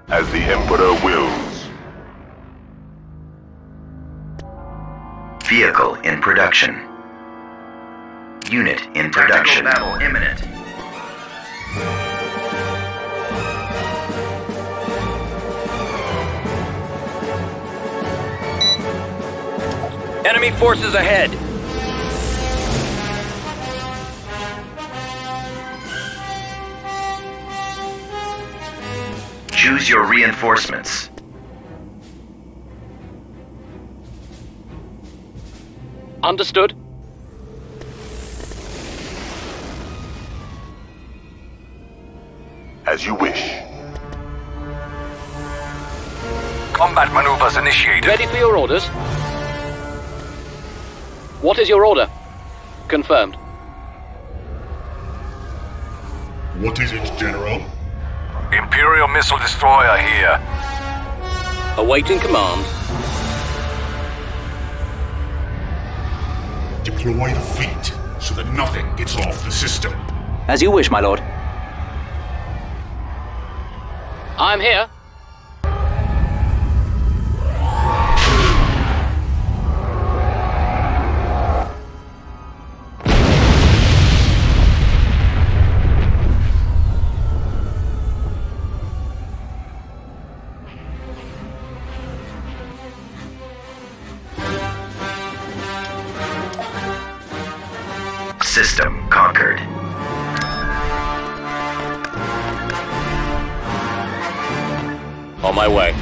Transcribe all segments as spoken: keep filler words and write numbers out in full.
As the Emperor wills. Vehicle in production. Unit in production. Tactical battle imminent. Enemy forces ahead. Choose your reinforcements. Understood. As you wish. Combat maneuvers initiated. Ready for your orders? What is your order? Confirmed. What is it, General? Imperial missile destroyer here. Awaiting command. Deploy the fleet so that nothing gets off the system. As you wish, my lord. I'm here. System conquered. On my way.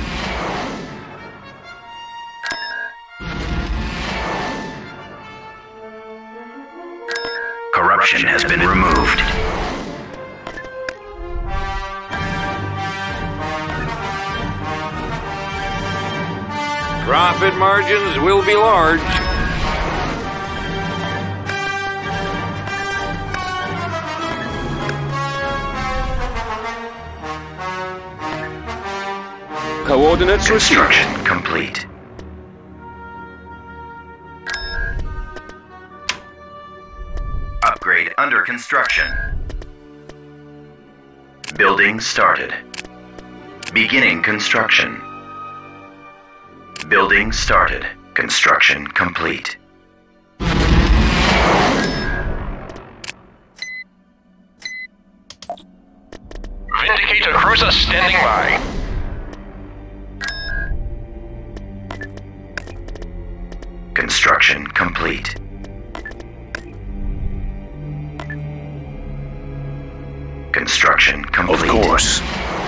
Corruption has been removed. Profit margins will be large. Coordinates received. Construction complete. Upgrade under construction. Building started. Beginning construction. Building started. Construction complete. Vindicator cruiser standing by. Construction complete. Construction complete. Of course.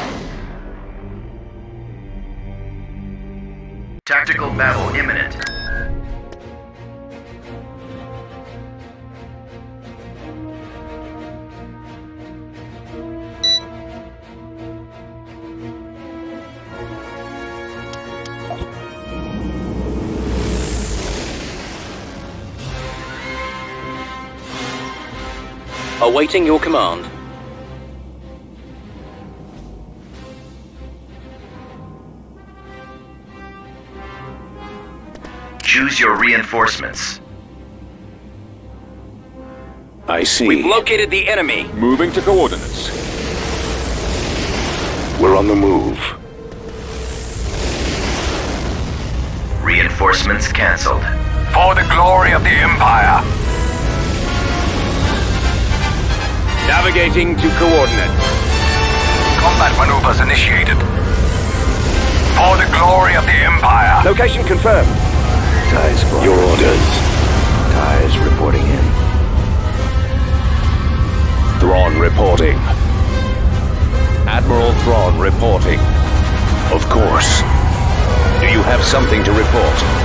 Tactical battle imminent. Awaiting your command. Choose your reinforcements. I see. We've located the enemy. Moving to coordinates. We're on the move. Reinforcements cancelled. For the glory of the Empire. Navigating to coordinates. Combat maneuvers initiated. For the glory of the Empire. Location confirmed. Ties for your orders. Ties reporting in. Thrawn reporting. Admiral Thrawn reporting. Of course. Do you have something to report?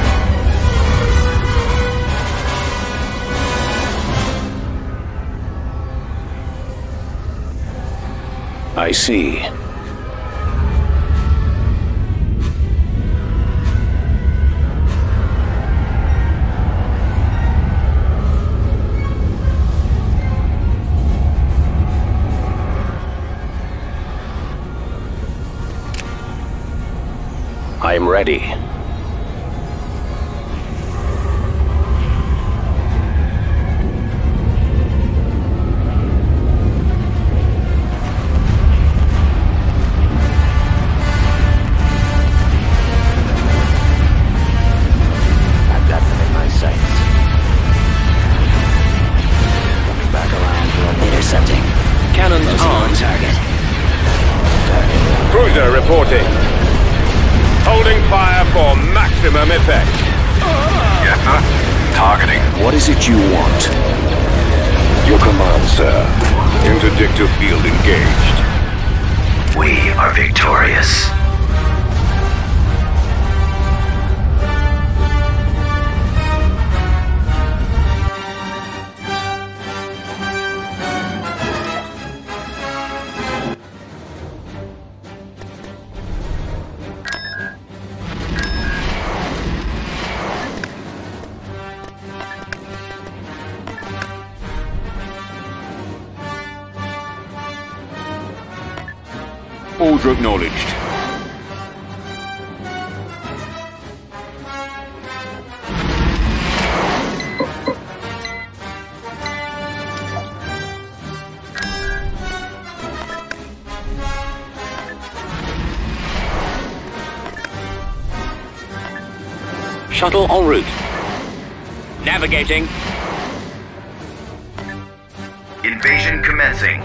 I see. I'm ready. Commander. Targeting. What is it you want? Your command, sir. Interdictor field engaged. We are victorious. Order acknowledged. Shuttle en route. Navigating. Invasion commencing.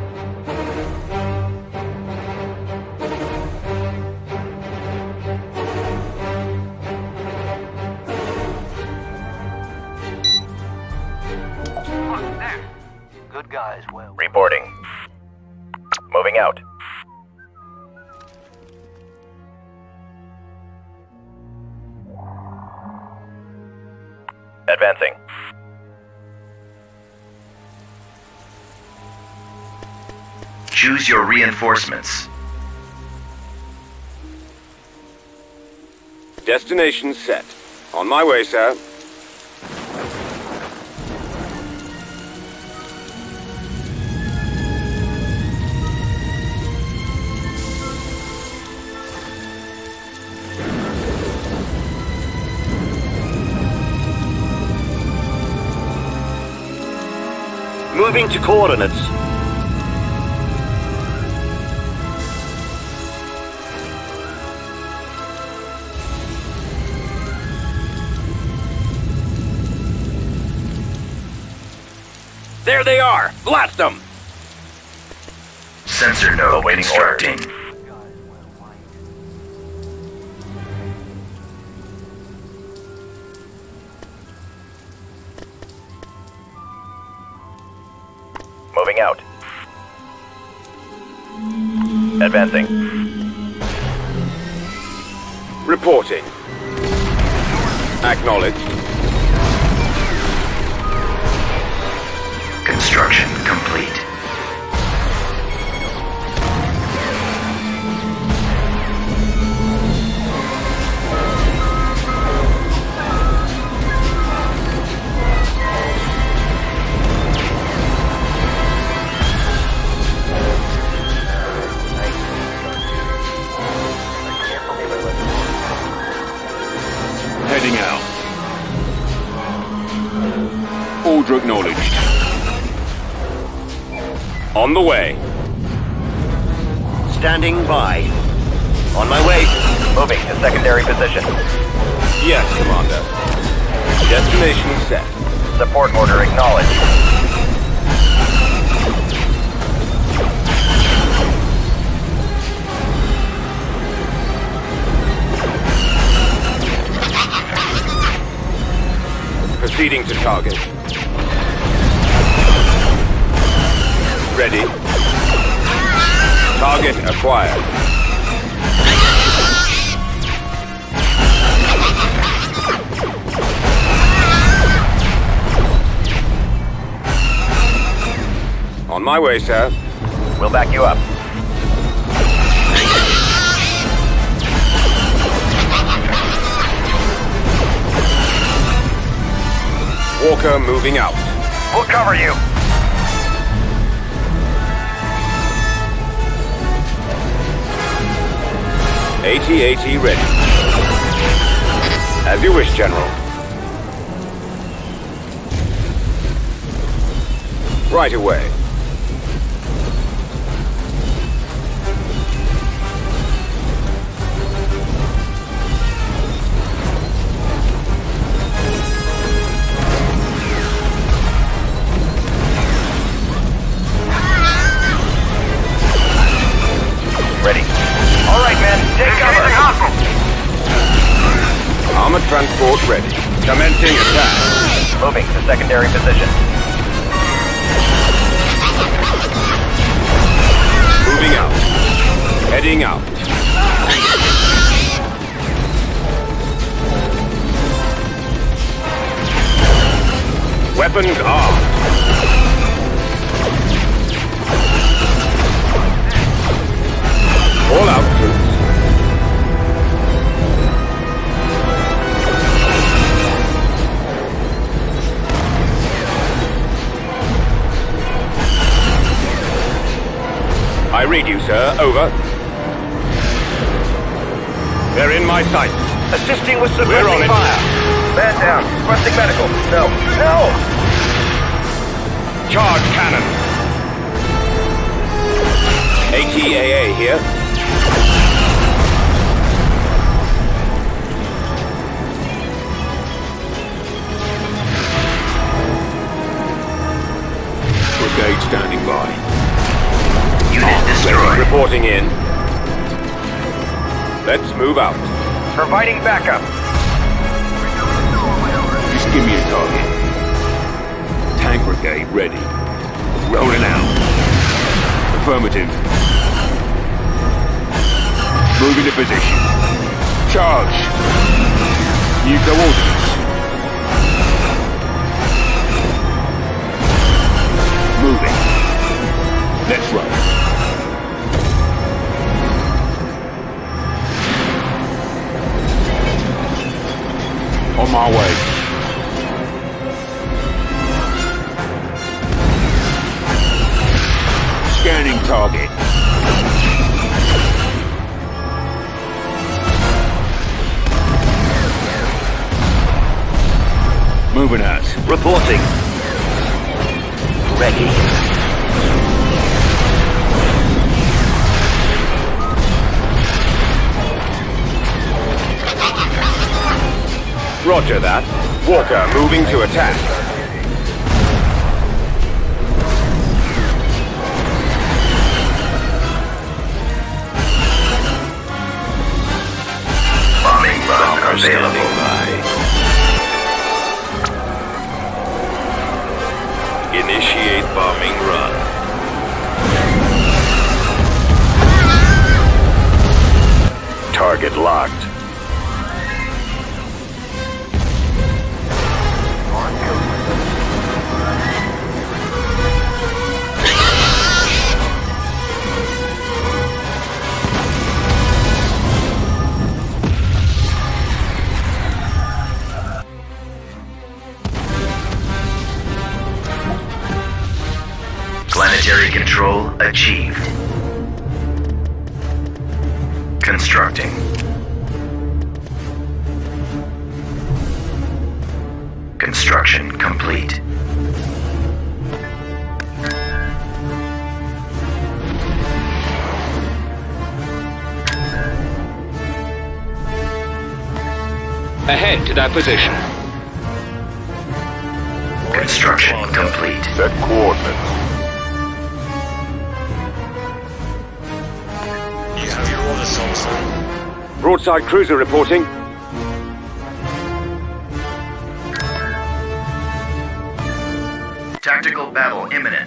Good guys, well. Reporting. Moving out. Advancing. Choose your reinforcements. Destination set. On my way, sir. Moving to coordinates. There they are! Blast them! Sensor node constructing. Moving out. Advancing. Reporting. Acknowledged. Construction complete. Heading out. Order acknowledged. On the way. Standing by. On my way. Moving to secondary position. Yes, Commander. Destination set. Support order acknowledged. Proceeding to target. Ready. Target acquired. On my way, sir. We'll back you up. Walker moving out. We'll cover you. AT AT ready. As you wish, General. Right away. Ready. All right, men. Take cover. Armored transport ready. Commencing attack. Moving to secondary position. Moving out. Heading out. Weapons armed. All out, troops. I read you, sir. Over. They're in my sight. Assisting with We're on suppressing it. fire. Man down. Requesting medical. No. No! Charge cannon. A T A A here. Brigade standing by. Unit destroyed. Reporting in. Let's move out. Providing backup. Just give me a target. Tank brigade ready. Rolling out. Affirmative. Moving to position. Charge. New coordinates. Moving. Let's run. On my way. Scanning target. Moving out. Reporting. Ready. Roger that. Walker moving to attack. Bombing run available. Initiate bombing run. Target locked. Planetary control achieved. Constructing. Construction complete. Ahead to that position. Construction complete. Set coordinates. You have your orders, officer. Broadside cruiser reporting. Tactical battle imminent.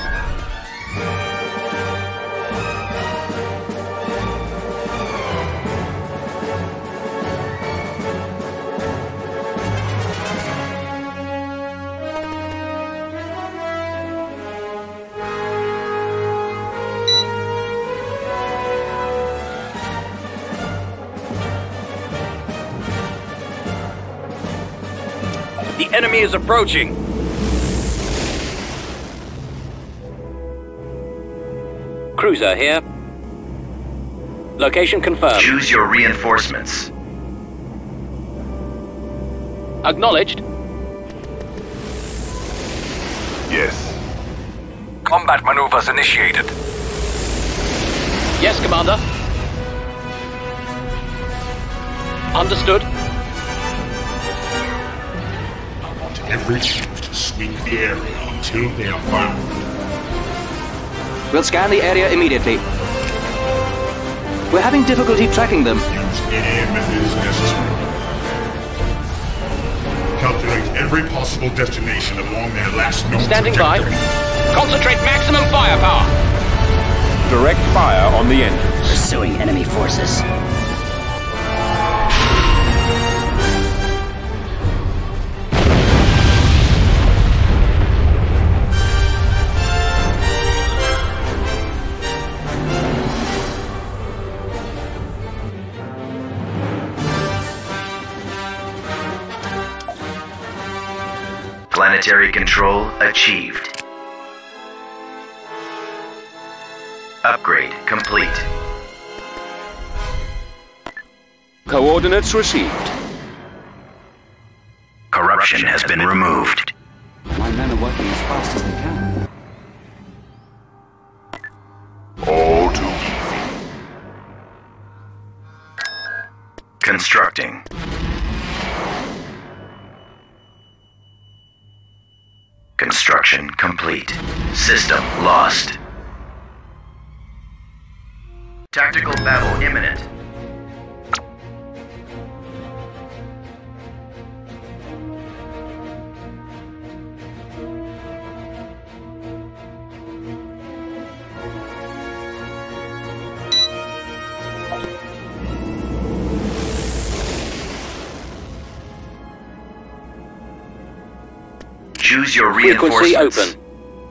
The enemy is approaching. Cruiser here. Location confirmed. Choose your reinforcements. Acknowledged. Yes. Combat maneuvers initiated. Yes, Commander. Understood. I want every ship to sweep the area until they are found. We'll scan the area immediately. We're having difficulty tracking them. Use any methods necessary. every possible destination along their last known Standing by. trajectory. Concentrate maximum firepower. Direct fire on the engines. Pursuing enemy forces. Planetary control achieved. Upgrade complete. Coordinates received. Corruption has been removed. My men are working as fast as they can. All too easy. Constructing. Construction complete. System lost. Tactical battle imminent. Choose your Frequency reinforcements. open.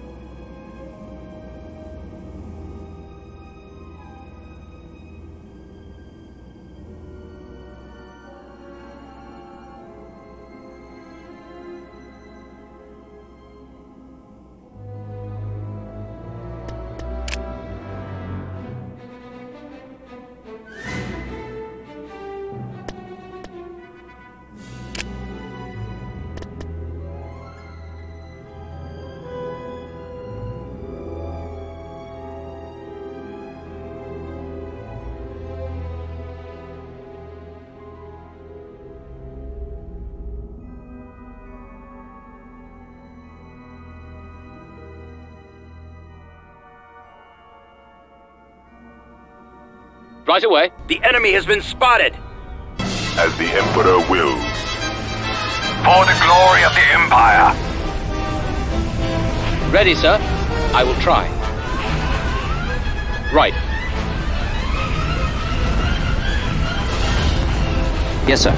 Right away. The enemy has been spotted. As the Emperor wills. For the glory of the Empire. Ready, sir. I will try. Right. Yes, sir.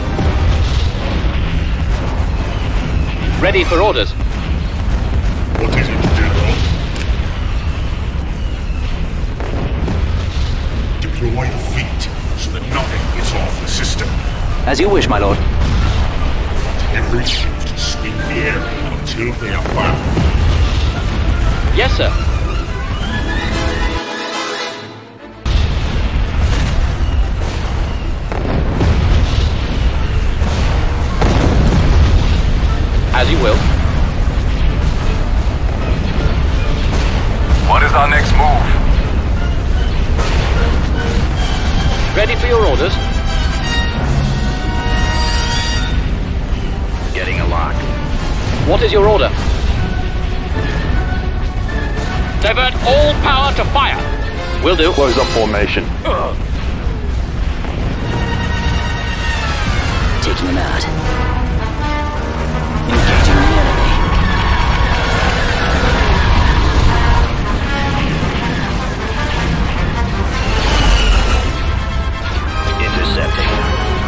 Ready for orders. What is it, General? Deploy the fleet so that nothing gets off the system. As you wish, my lord. Every ship to sweep the area until they are found. Yes, sir. As you will. What is our next move? Ready for your orders. Getting a lock. What is your order? Divert all power to fire. Will do. Close up formation. Taking them out. Engaging the enemy. Intercepting.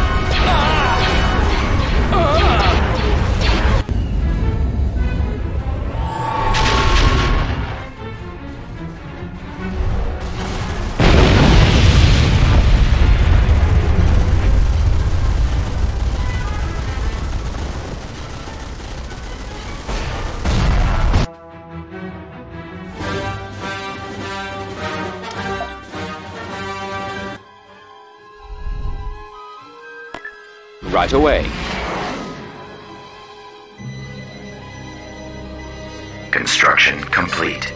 Right away. Construction complete.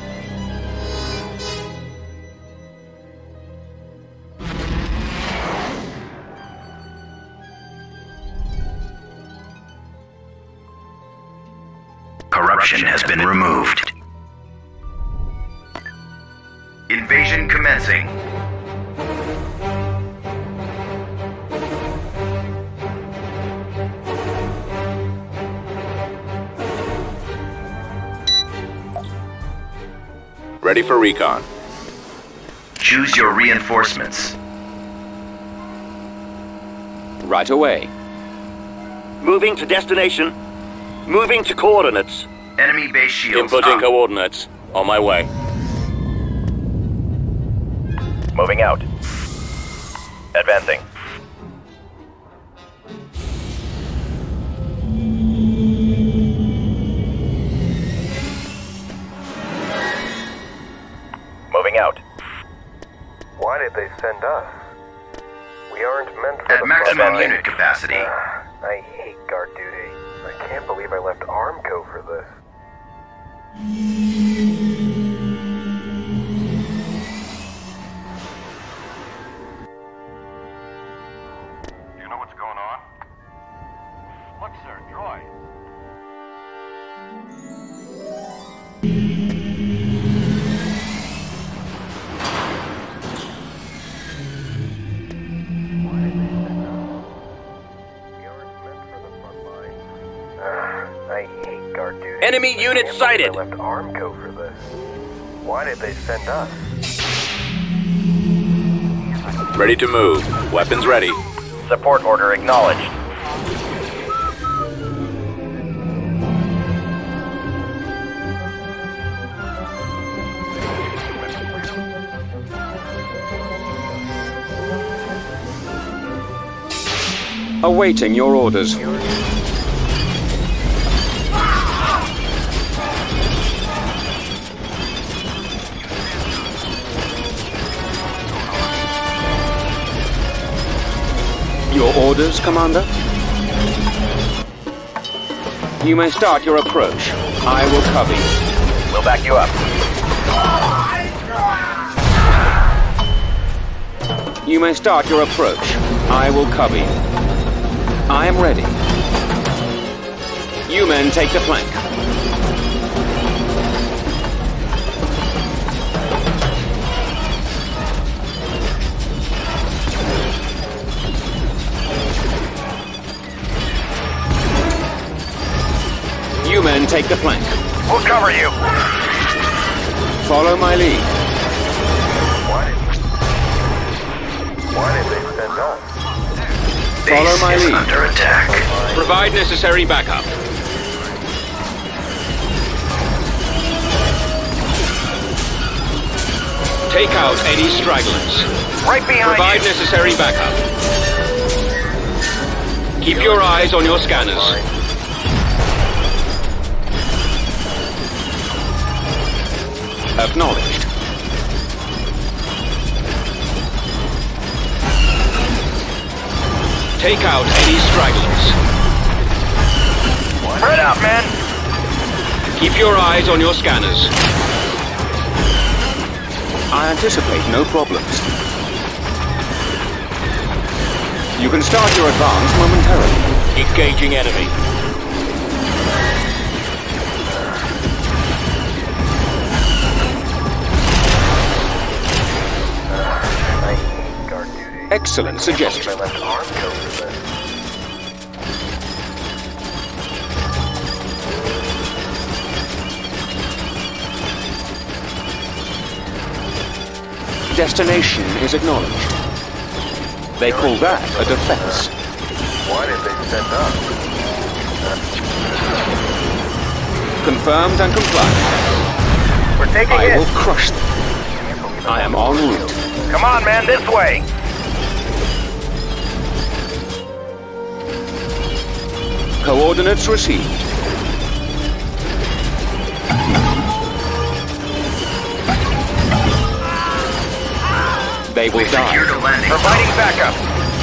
Corruption has been removed. Invasion commencing. Ready for recon. Choose your reinforcements. Right away. Moving to destination. Moving to coordinates. Enemy base shields Inputting up. coordinates. On my way. Moving out. Advancing. Moving out. Why did they send us? We aren't meant for At the maximum front line. unit capacity. Uh, I hate guard duty. I can't believe I left Armco for this. You know what's going on? Look, sir, droid. I hate guard duty. Enemy unit I can't sighted. believe I left Armco for this. Why did they send us? Ready to move. Weapons ready. Support order acknowledged. Awaiting your orders. Your orders, Commander? You may start your approach. I will cover you. We'll back you up. You may start your approach. I will cover you. I am ready. You men take the flank. You men take the flank. We'll cover you. Follow my lead. Why did, why did they send us? Follow Base my is lead. under attack. Provide necessary backup. Take out any stragglers. Right behind Provide you. necessary backup. Keep your eyes on your scanners. Acknowledged. Take out any stragglers. Spread out, men. Keep your eyes on your scanners. I anticipate no problems. You can start your advance momentarily. Engaging enemy. I hate guard duty. Excellent suggestion. I left Armco for this. Destination is acknowledged. They call that a defense. Why did they send us? Confirmed and compliant. We're taking I it. will crush them. I am en route. Come on, man, this way. Coordinates received. They will We've die. secured a landing. Providing backup.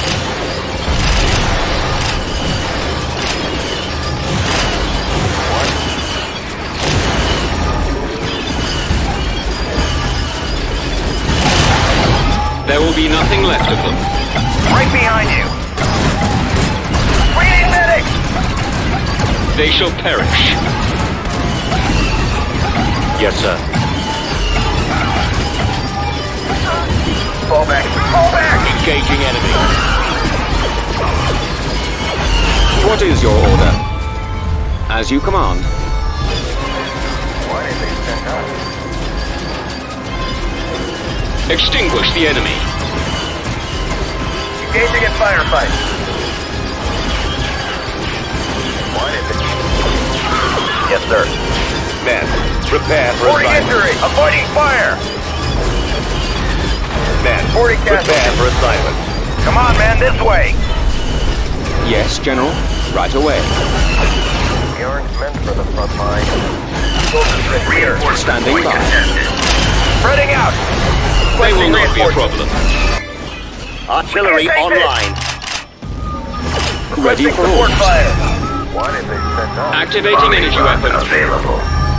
There will be nothing left of them. Right behind you. We need medics. They shall perish. Yes, sir. Fall back. Fall back. Engaging enemy. What is your order? As you command. Why did they send us? Extinguish the enemy. Engaging in firefight. What is it? Yes, sir. Men, prepare for forty assignment. injury. Avoiding fire. Men, forty prepare casualties. for assignment. Come on, man, this way. Yes, General. Right away. We aren't meant for the front line. Soldiers right here. Standing by. Spreading out. They will not be a problem. Artillery online. Ready for support orders. fire. Why did they send us? Activating energy weapons. Available.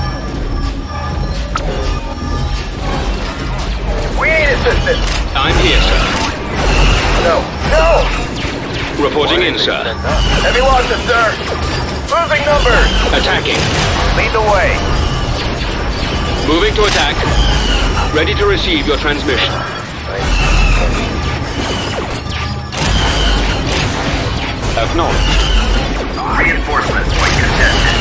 We ain't assisted. I'm here, sir. No. No! Reporting in, sir. Heavy losses, sir. Losing numbers. Attacking. Lead the way. Moving to attack. Ready to receive your transmission. Acknowledged. Reinforcements point contested.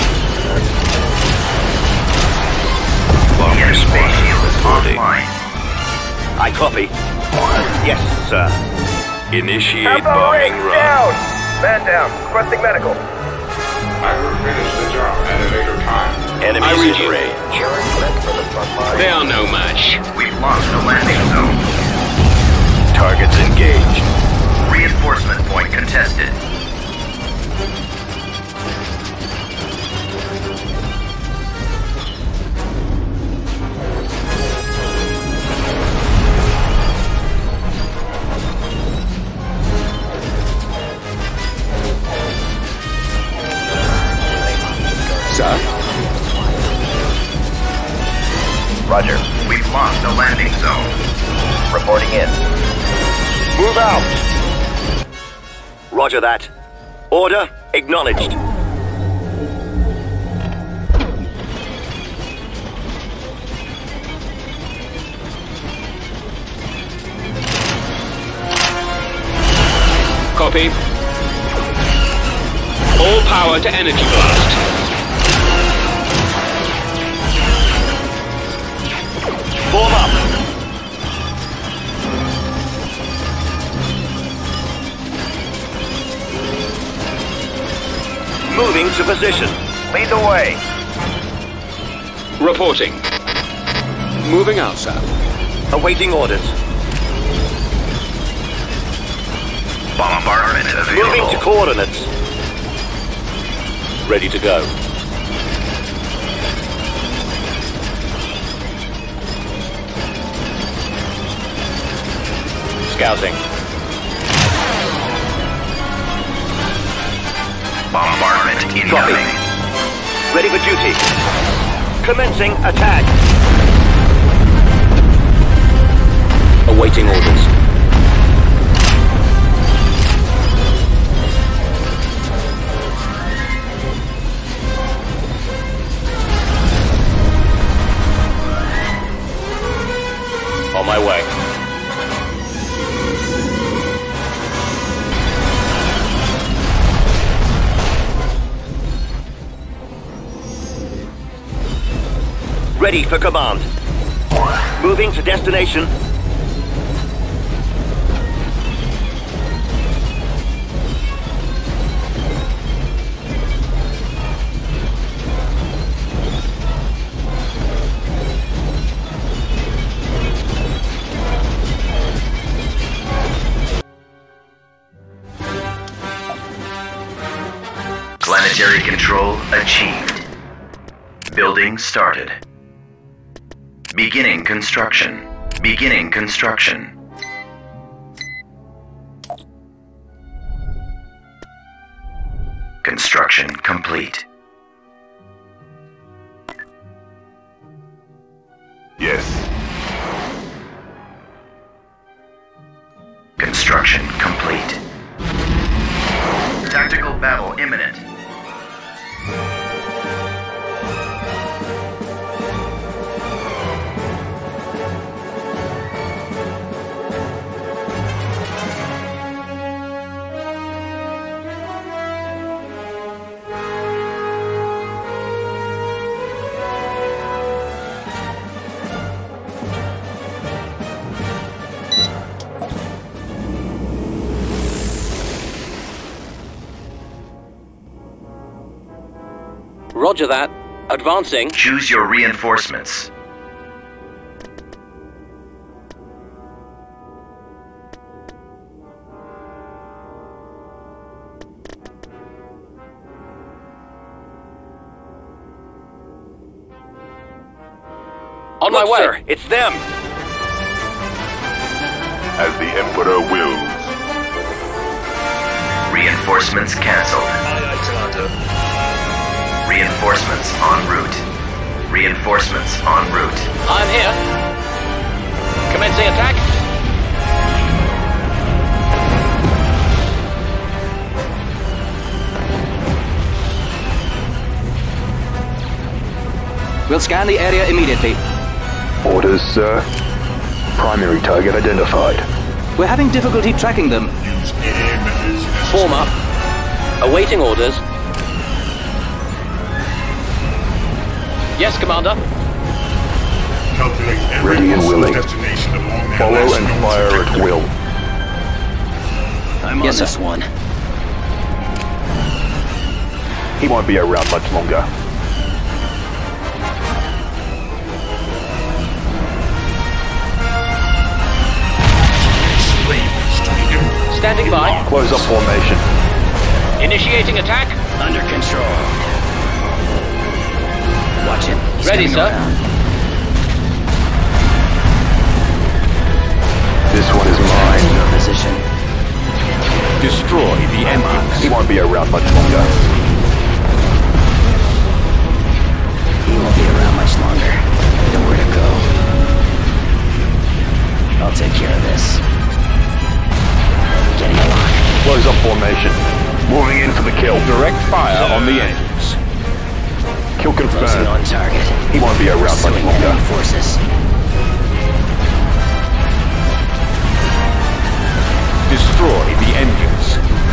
Bomb The enemy base response shield is reporting. offline. I copy. Yes, sir. Initiate Alpha bombing ring run. down. Man down. Requesting medical. I will finish the job at a later time. Enemies I read in you. range. We aren't meant for the front line. They are no match. We've lost the landing zone. Targets engaged. Reinforcement point contested. Sir? Roger. We've lost the landing zone. Reporting in. Move out. Roger that. Order acknowledged. Copy. All power to energy blast. Form up. Moving to position. Lead the way. Reporting. Moving out, sir. Awaiting orders. Bombardment available. Moving to coordinates. Ready to go. Scouting. Bombardment Copy. incoming. Ready for duty. Commencing attack. Awaiting orders. On my way. Ready for command. Moving to destination. Planetary control achieved. Building started. Beginning construction. Beginning construction. Construction complete. Yes. Construction complete. Tactical battle imminent. Roger that. Advancing. Choose your reinforcements. On Look, my way. sir, it's them. As the Emperor wills. Reinforcements cancelled. Aye, aye, Commander. Reinforcements en route. Reinforcements en route. I'm here. Commencing attack. We'll scan the area immediately. Orders, sir. Primary target identified. We're having difficulty tracking them. Use air methods necessary. Form up. Awaiting orders. Yes, Commander. Calculate every Ready and possible willing. destination along the Follow last and known fire at trajectory. will. I'm Yes, on sir. this one. He won't be around much longer. Slaves to the Emperor. Standing by. Close up formation. Initiating attack. Under control. Watch it. He's Ready, coming sir. around. This one is To mine. your position. Destroy the engines. He won't be around much longer. He won't be around much longer. Nowhere to go. I'll take care of this. Getting a lock. Close up formation. Moving in for the kill. Direct fire on the engines. Kill Closing confirmed. on target. He won't be around much Pursuing longer. enemy forces. Destroy the engines.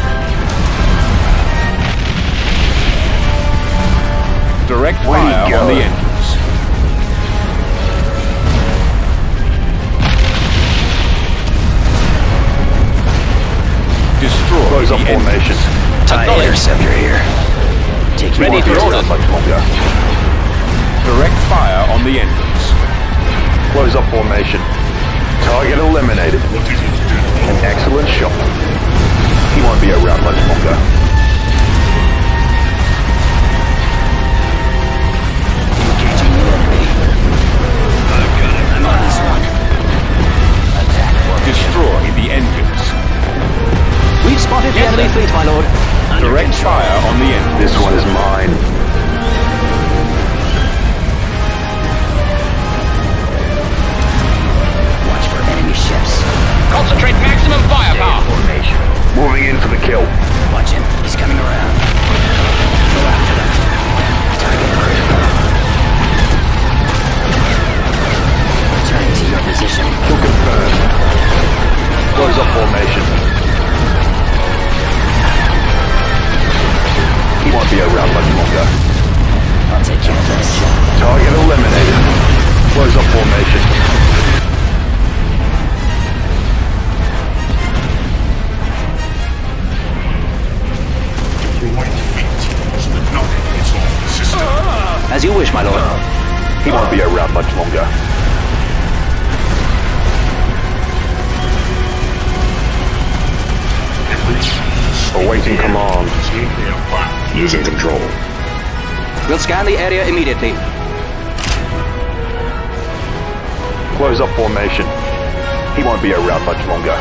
Direct Way to fire go. on the engines. Destroy Close the up engines. formation. TIE interceptor here. Taking Ready Won't be for around orders. much longer. Direct fire on the engines. Close up formation. Target eliminated. What is it do? An excellent shot. He won't be around much longer. Engaging the enemy. I've got it. I'm on this one. Attack formation. Destroy the engines. We've spotted the enemy fleet, my lord. Under Direct control. fire on the engines. This one is mine. Watch for enemy ships. Concentrate maximum firepower. Formation. Moving in for the kill. Watch him. He's coming around. Go after them. Target critical. Returning to your position. Kill confirmed. Close up formation. He won't be around much longer. I'll take care of this. Target eliminated. Close up formation. Deploy fleet so that nothing gets off the system. As you wish, my lord. He won't be around much longer. Awaiting command. Losing control. We'll scan the area immediately. Close up formation. He won't be around much longer.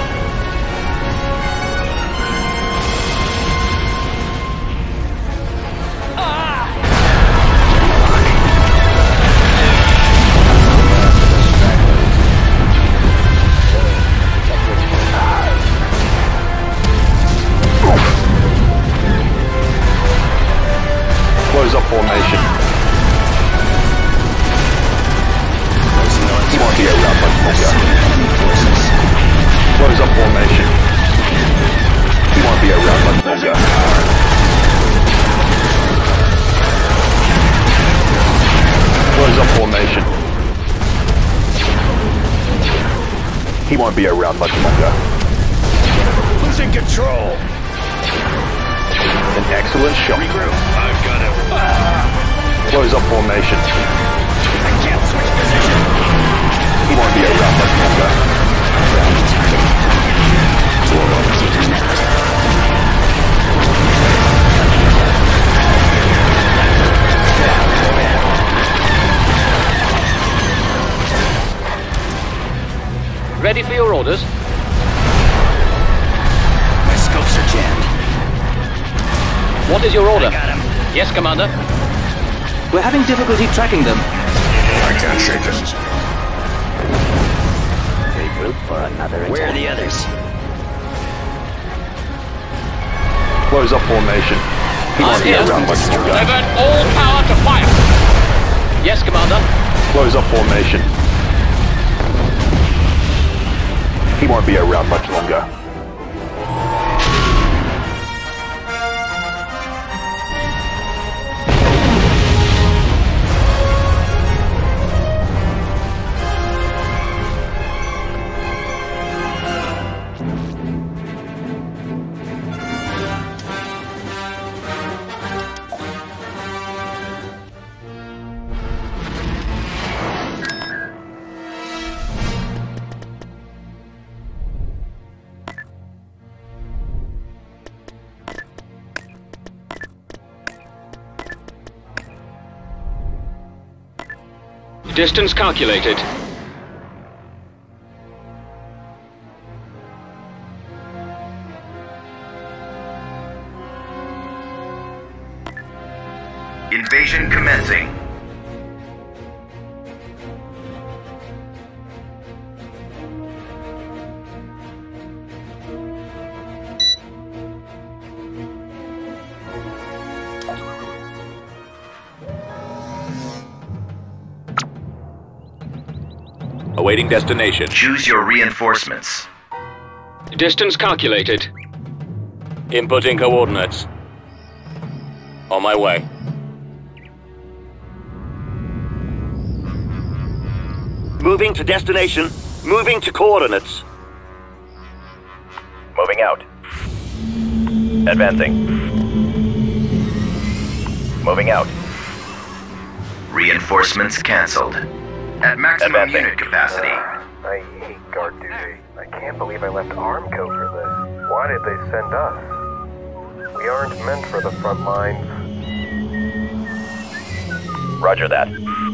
Close up formation. He won't be around much longer. Close up formation. He won't be around much longer. Close up formation. He won't be around much longer. Losing control. An excellent shot. Regroup. I've got him. Close up formation. I can't switch position. He won't be around much longer. Ready for your orders? My scopes are jammed. What is your order? I got him. Yes, Commander. We're having difficulty tracking them. I can't shake it. Regroup for another attack. Where are the others? Close up formation. He I'm won't be here. around much longer. Divert all power to fire. Yes, Commander. Close up formation. He won't be around much longer. Distance calculated. Invasion commencing. Awaiting destination. Choose your reinforcements. Distance calculated. Inputting coordinates. On my way. Moving to destination. Moving to coordinates. Moving out. Advancing. Moving out. Reinforcements cancelled. At maximum Advancing. unit capacity. Uh, I hate guard duty. I can't believe I left Armco for this. Why did they send us? We aren't meant for the front lines. Roger that.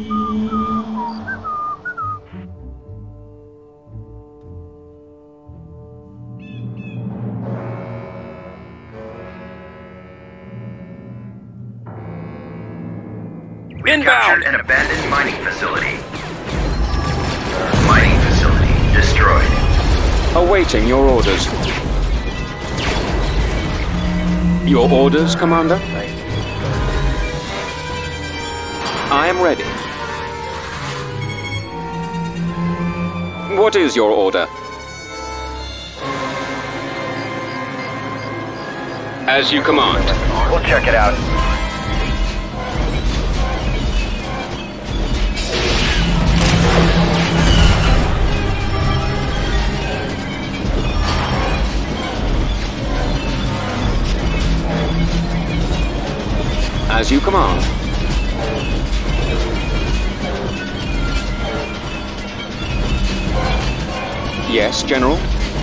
We have captured an abandoned mining facility. Mining facility destroyed. Awaiting your orders. Your orders, Commander? I am ready. What is your order? As you command. We'll check it out. As you command. Yes, General?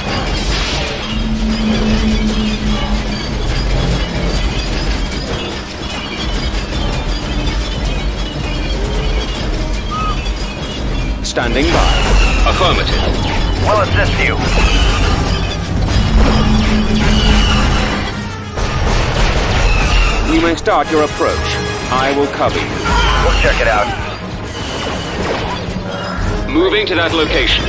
Standing by. Affirmative. We'll assist you. You may start your approach. I will cover you. We'll check it out. Moving to that location.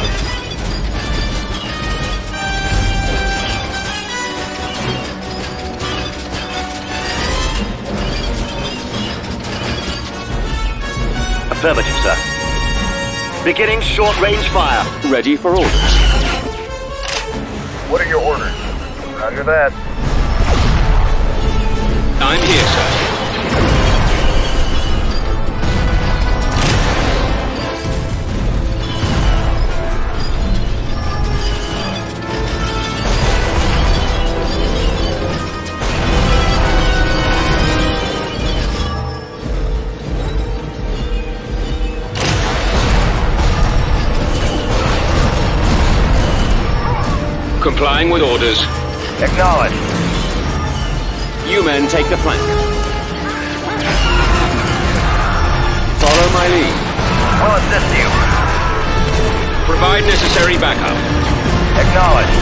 Affirmative, sir. Beginning short-range fire. Ready for orders. What are your orders? Roger that. I'm here, sir. Complying with orders. Acknowledged. You men take the flank. Follow my lead. We'll assist you. Provide necessary backup. Acknowledged.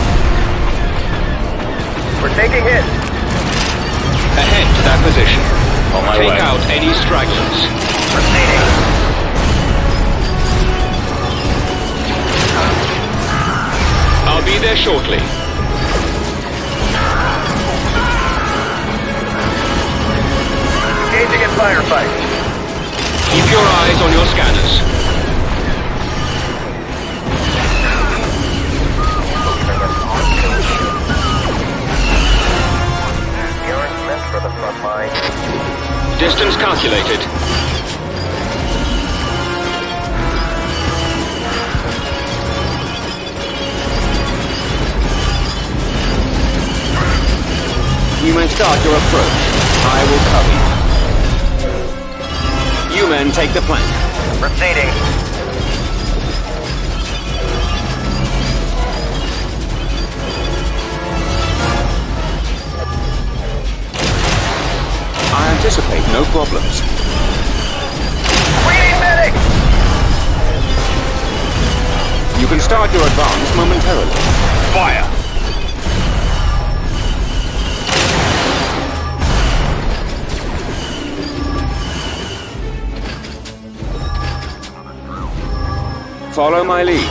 We're taking hits. Ahead to that position. On my Take way. out any stragglers. Proceeding. I'll be there shortly. Engaging in firefight. Keep your eyes on your scanners. We aren't meant for the front line. Distance calculated. You may start your approach. I will cover you. You men take the flank. Proceeding. I anticipate no problems. We need medic! You can start your advance momentarily. Fire! Follow my lead.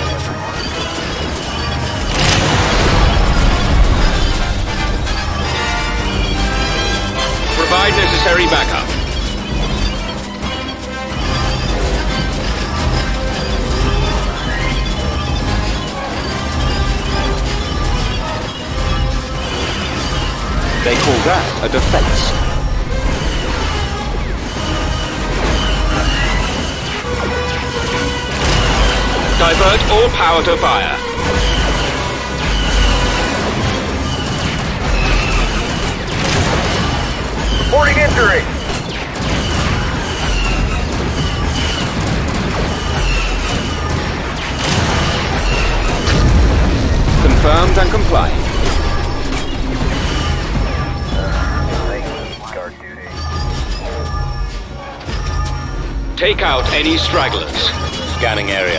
Provide necessary backup. They call that a defense. Divert all power to fire. Reporting injury. Confirmed and compliant. Guard duty. Take out any stragglers. Scanning area.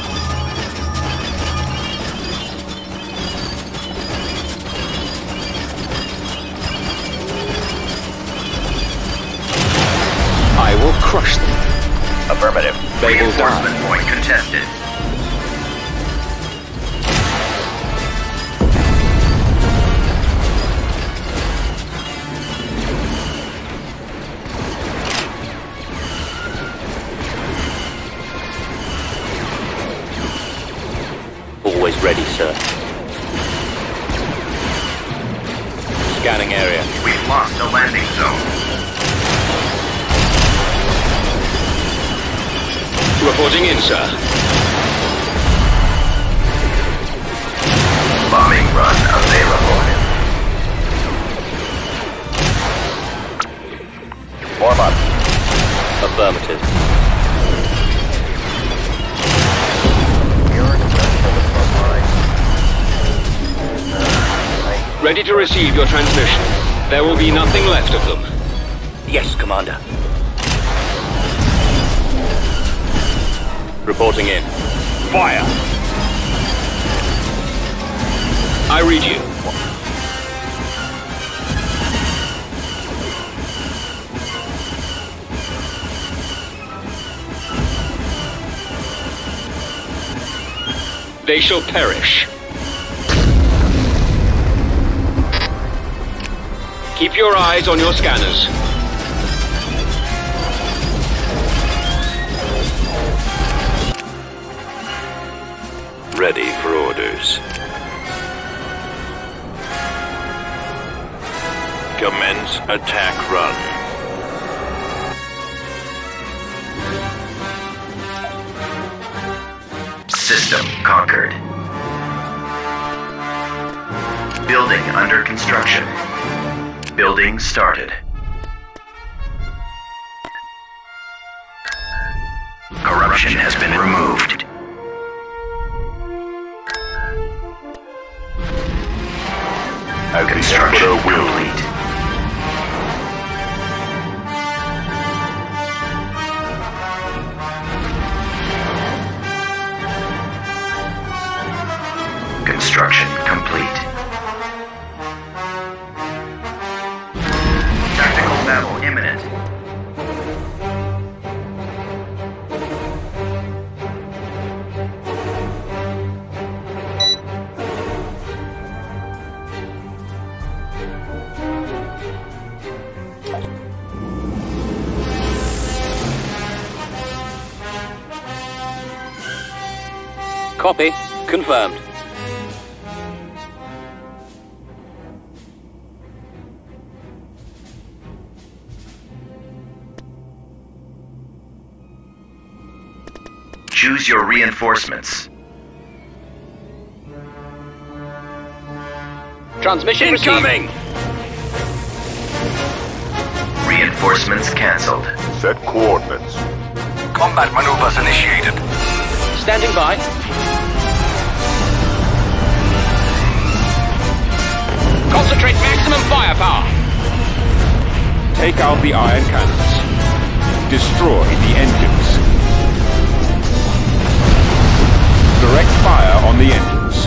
I will crush them. Affirmative. They will Reinforcement die. point contested. Always ready, sir. Scanning area. We've lost the landing zone. Reporting in, sir. Bombing run available. Warm up. Affirmative. We aren't meant for the front line. Ready to receive your transmission. There will be nothing left of them. Yes, Commander. Reporting in. Fire! I read you. They shall perish. Keep your eyes on your scanners. Ready for orders. Commence attack run. System conquered. Building under construction. Building started. Corruption has been removed. As the Construction Emperor will. complete. Construction complete. Tactical battle imminent. Copy. Confirmed. Choose your reinforcements. Transmission Incoming! Received. Reinforcements cancelled. Set coordinates. Combat maneuvers initiated. Standing by. Concentrate maximum firepower. Take out the iron cannons. Destroy the engines. Direct fire on the engines.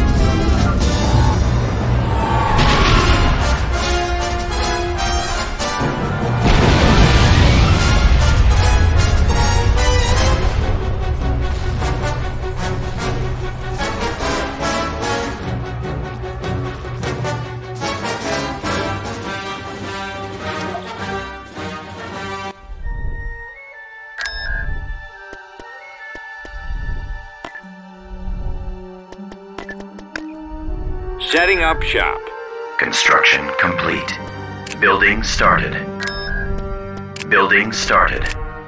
Setting up shop. Construction complete. Building started. Building started.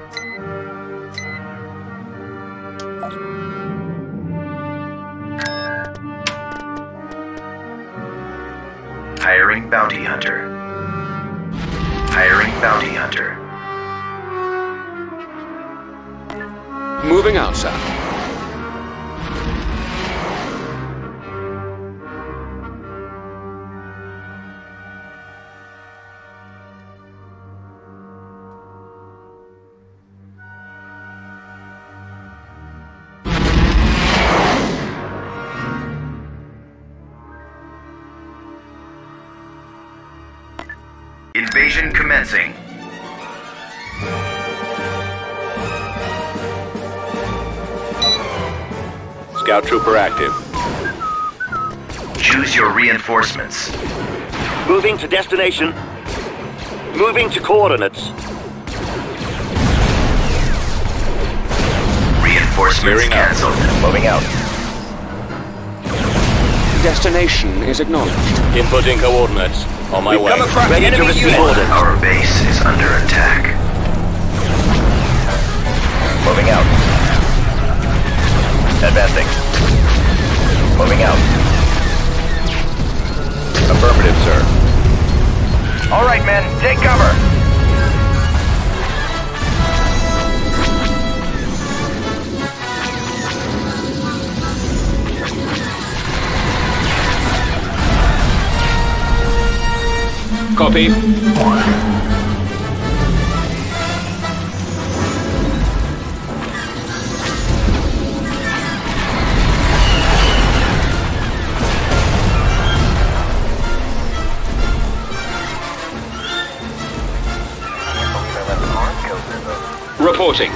Hiring bounty hunter. Hiring bounty hunter. Moving out, sir. Invasion commencing. Scout trooper active. Choose your reinforcements. Moving to destination. Moving to coordinates. Reinforcements Clearing out. cancelled. Moving out. Destination is acknowledged. Inputting coordinates. On my way. Ready to receive orders. Our base is under attack. Moving out. Advancing. Moving out. Affirmative, sir. All right, men, take cover. Copy. Reporting.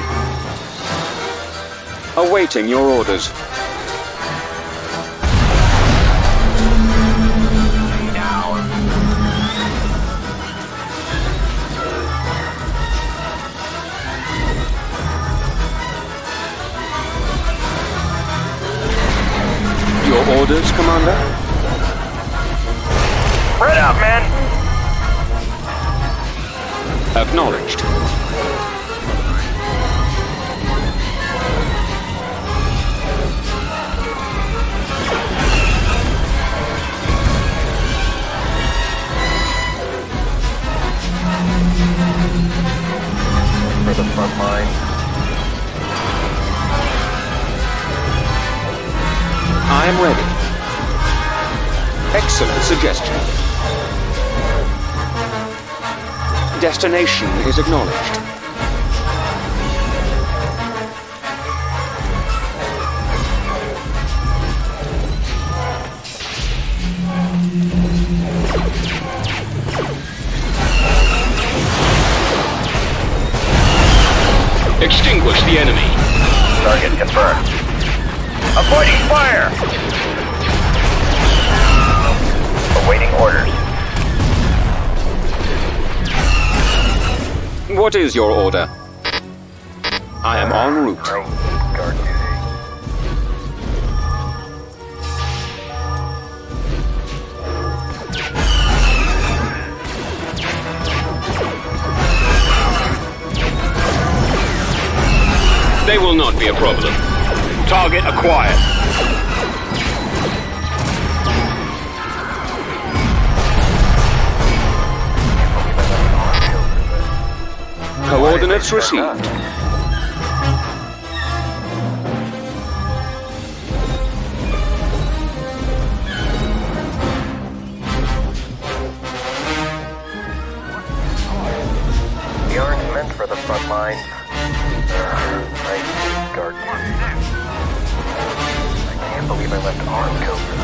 Awaiting your orders. Your orders, Commander? Spread out, men. Acknowledged. For the front line. I am ready. Excellent suggestion. Destination is acknowledged. Extinguish the enemy. Target confirmed. Avoiding fire! Awaiting orders. What is your order? I am en route. Guard duty. They will not be a problem. Target acquired. Coordinates received. We aren't meant for the front lines. Uh, I guard duty. I can't believe I left arm code for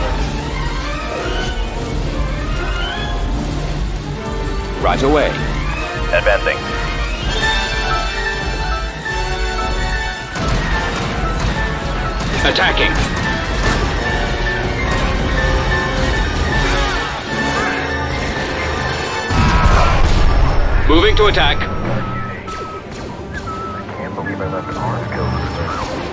this. Right away. Advancing. Attacking. Moving to attack. I can't believe I left arm code for this.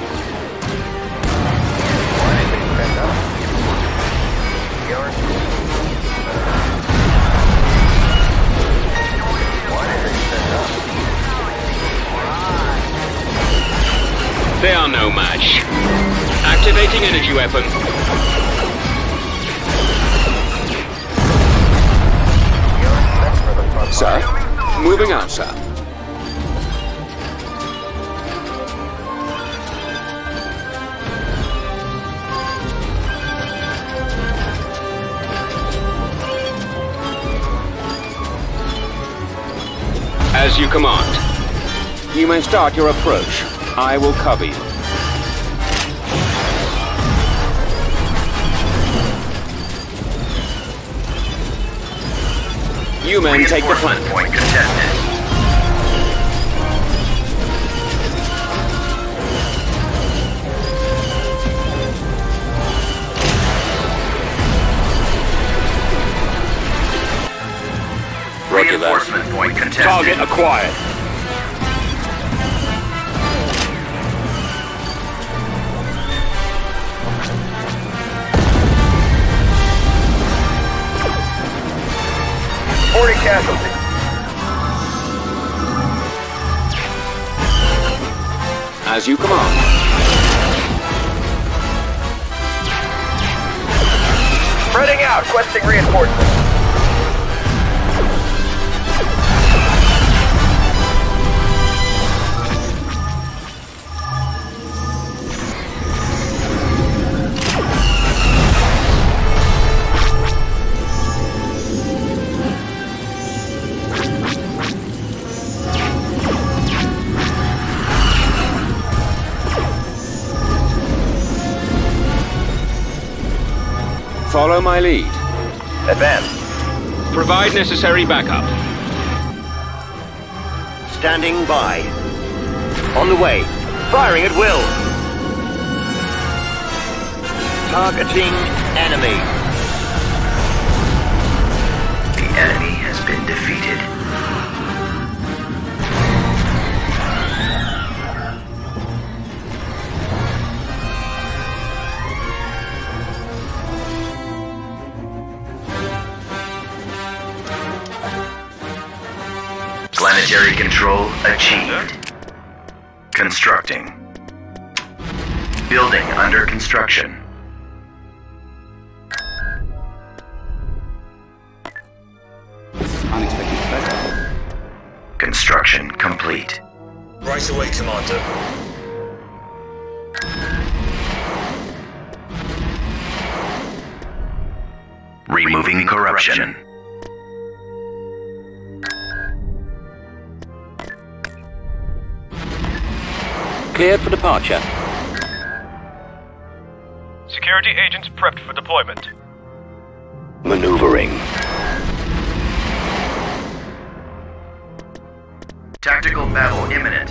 Why did they send us? We aren't... Why did they send us? They are no match. Activating energy weapon. Sir, moving out, sir. As you command. You may start your approach. I will cover you. You men take the flank. Point contested. Roger that. Reinforcement point contested. Target acquired. Reporting casualty. As you command. Spreading out, questing reinforcements. Follow my lead. Advance. Provide necessary backup. Standing by. On the way. Firing at will. Targeting enemy. The enemy has been defeated. Planetary control achieved. Constructing. Building under construction. Unexpected threat. Construction complete. Right away, Commander. Removing corruption. Cleared for departure. Security agents prepped for deployment. Maneuvering. Tactical battle imminent.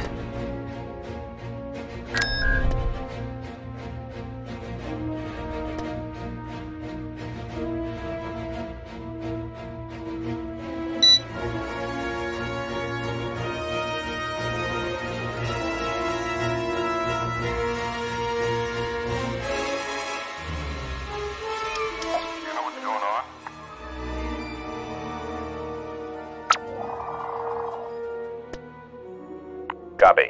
Copy.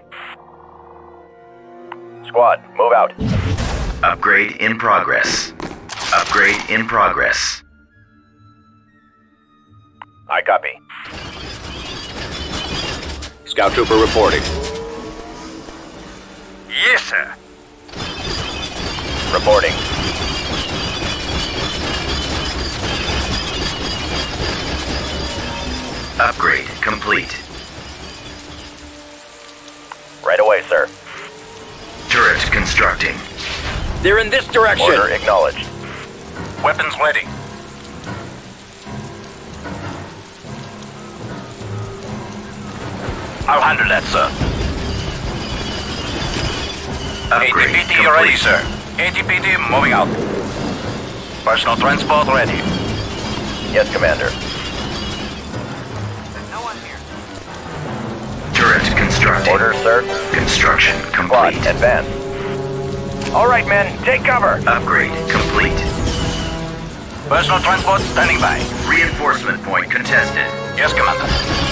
Squad, move out. Upgrade in progress. Upgrade in progress. I copy. Scout trooper reporting. Yes, sir. Reporting. Upgrade complete. Right away, sir. Turret constructing. They're in this direction. Order acknowledged. Weapons ready. I'll handle that, sir. Upgrade A T P T complete. ready, sir. A T P T moving out. Personal transport ready. Yes, Commander. No one here. Turret constructing. Order, sir. Construction Squad, complete. advance. All right, men, take cover. Upgrade complete. Personal transport standing by. Reinforcement point contested. Yes, Commander.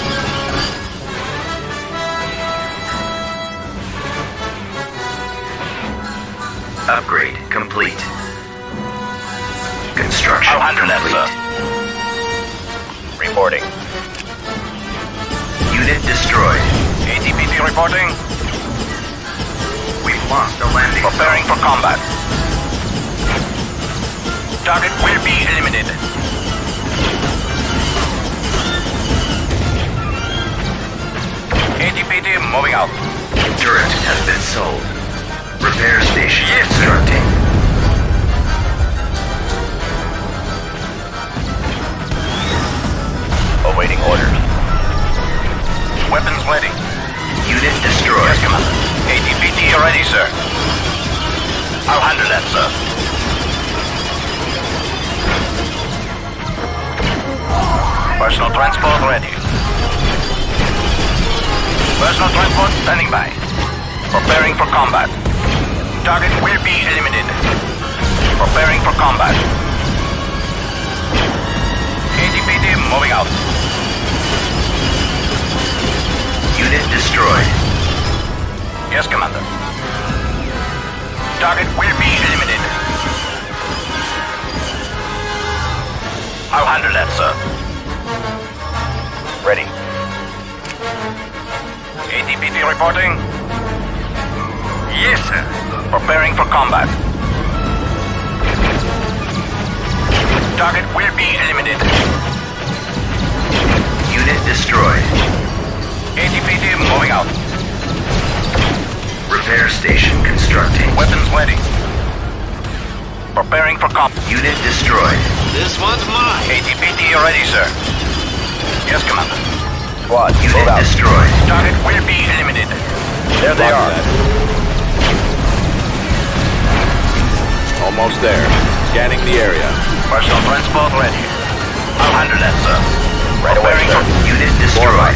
Upgrade complete. Construction I'll handle that, complete. sir. Reporting. Unit destroyed. A T P T reporting. We've lost the landing. Preparing for combat. Target will be eliminated. A T P T moving out. Turret has been sold. Repair station Yes, constructing. Awaiting orders. Weapons ready. Unit destroyed. Yes, Commander. A T P T ready, sir. I'll handle that, sir. Personal transport ready. Personal transport standing by. Preparing for combat. Target will be eliminated. Preparing for combat. A T P T moving out. Unit destroyed. Yes, Commander. Target will be eliminated. I'll handle that, sir. Ready. A T P T reporting. Yes, sir. Preparing for combat. Target will be eliminated. Unit destroyed. A T P T moving out. Repair station constructing. Weapons ready. Preparing for combat. Unit destroyed. This one's mine. A T P T ready, sir. Yes, Commander. Squad, Unit move out. destroyed. Target will be eliminated. There they are. Almost there. Scanning the area. Personal transport ready. I'll handle that, sir. Right away, Preparing sir. for- Unit destroyed.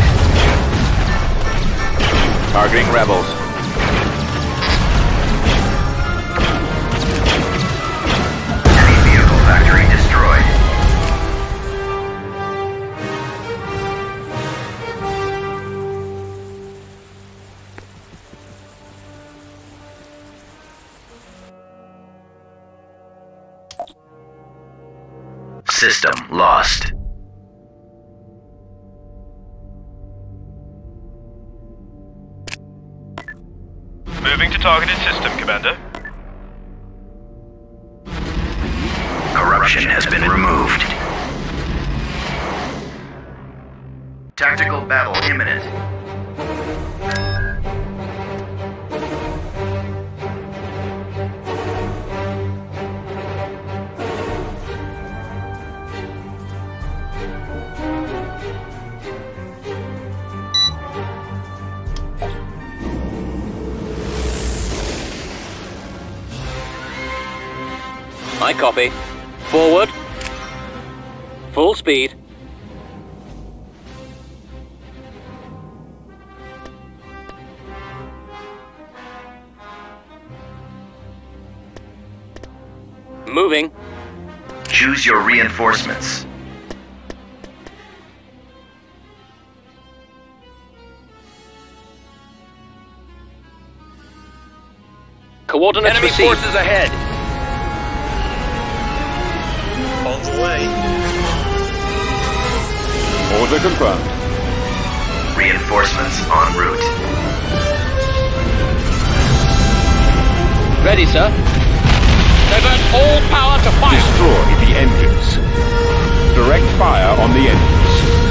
Targeting rebels. Enemy vehicle factory destroyed. System lost. Moving to targeted system, Commander. Corruption has been removed. Tactical battle imminent. I copy. Forward. Full speed. Moving. Choose your reinforcements. Coordinates Enemy received. forces ahead. On the way. Order confirmed. Reinforcements en route. Ready, sir. Divert all power to fire. Destroy the engines. Direct fire on the engines.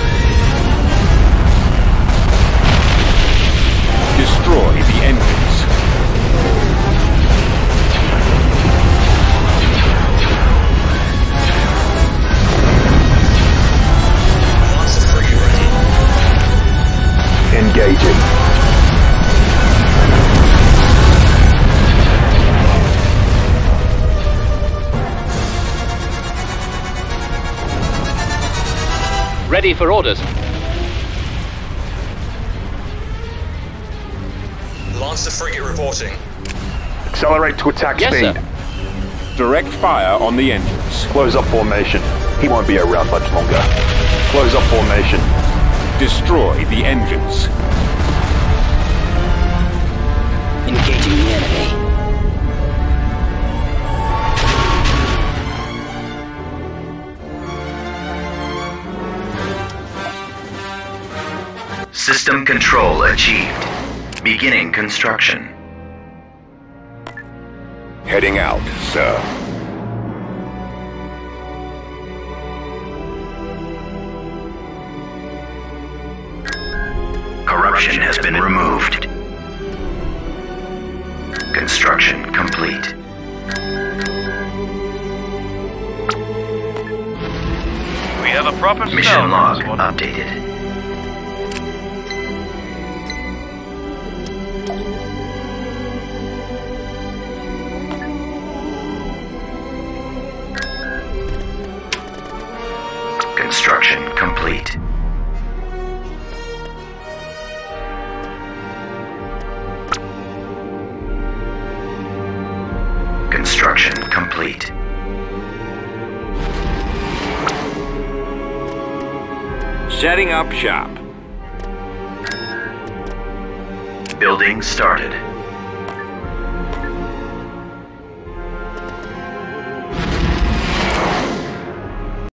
Destroy the engines. Monster frigate ready. Engaging. Ready for orders. Monster frigate reporting. Accelerate to attack Yes, speed. sir. Direct fire on the engines. Close up formation. He won't be around much longer. Close up formation. Destroy the engines. Engaging the enemy. System control achieved. Beginning construction. Heading out, sir. Corruption has been removed. Construction complete. We have a proper Mission stone on log this one. updated. Construction complete. Construction complete. Setting up shop. Building started.